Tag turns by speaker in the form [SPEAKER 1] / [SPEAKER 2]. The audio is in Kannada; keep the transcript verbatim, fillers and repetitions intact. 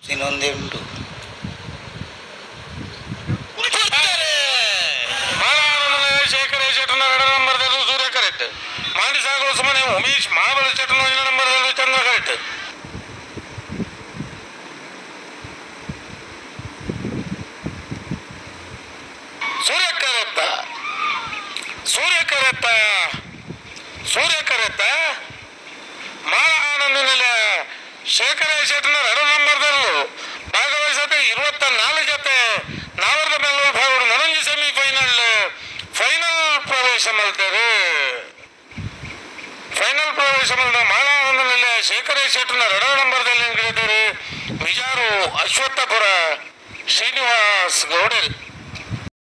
[SPEAKER 1] ಇನ್ನೊಂದೇ ಉಂಟು.
[SPEAKER 2] ಶೇಖರ ಶೆಟ್ಟನ ಎರಡು ನಂಬರ್ದಲ್ಲೂ ಸೂರ್ಯ ಕರೆಕ್ಟ್. ಮಾಡಿ ಸಾಗಲು ಸುಮ್ಮನೆ ಉಮೇಶ್ ಮಹಾಬಲ ಶೆಟ್ಟನ ಐದು ನಂಬರ್ದಲ್ಲೂ ಚಂದ್ರ ಕರೆಕ್ಟ್. ಸೂರ್ಯ ಕರೆತ್ತ ಸೂರ್ಯ ಕರೆತ್ತ ಸೂರ್ಯ ಕರೆತ್ತ ಮಾಳ ಆನಂದಿನ ಶೇಖರ ಶೆಟ್ಟನ ಎರಡು ನಂಬರ್ದಲ್ಲೂ ಭಾಗವಹಿಸದೆ ಇರುವತ್ತ ನಾಲ್ಕು ಜೊತೆ ನಾವರದ ಮೇಲೆ ಭಾಗಗಳು ನನಂಜಿ ಸೆಮಿಫೈನಲ್ ಫೈನಲ್ ಪ್ರವೇಶ ಮಾಡ್ತಾರೆ. ಫೈನಲ್ ಪ್ರವೇಶ ಮಾಡಿದ ಮಾಳ ಆನಂದಿನ ಶೇಖರ ಶೆಟ್ಟನ ಎರಡು ನಂಬರ್ದಲ್ಲಿ ಗೆದ್ದರು ವಿಜಾರು ಅಶ್ವತ್ಥಪುರ ಶ್ರೀನಿವಾಸ್ ಗೌಡರ್.